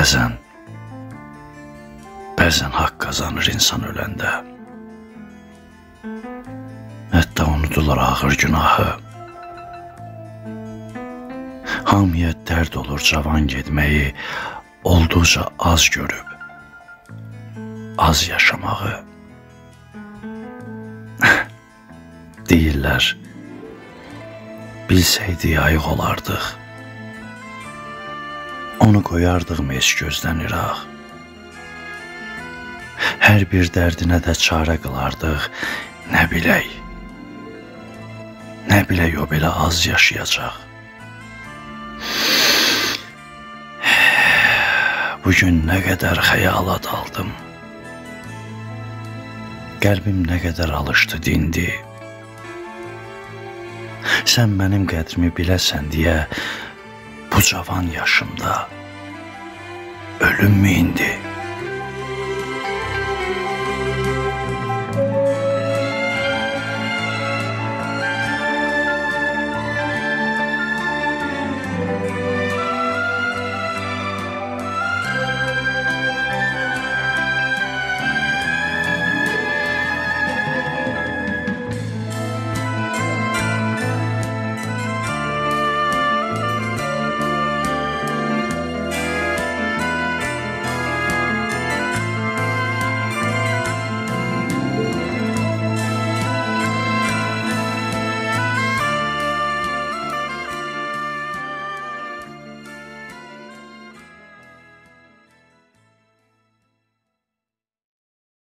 Bəzən haqq qazanır insan öləndə. Hətta unudular ağır günahı. Hamıya dərd olur cavan getməyi, olduqca az görüb, az yaşamağı. Deyirlər, bilsəydik ayıq olardıq, onu qoyardıq heç gözdən iraq. Hər bir dərdinə də çarə qılardıq, nə bilək o belə az yaşayacaq. Bugün nə qədər xəyala daldım, qəlbim nə qədər alışdı, dindi. Sən mənim qədrimi biləsən deyə bu cavan yaşımda ölüm mü indi?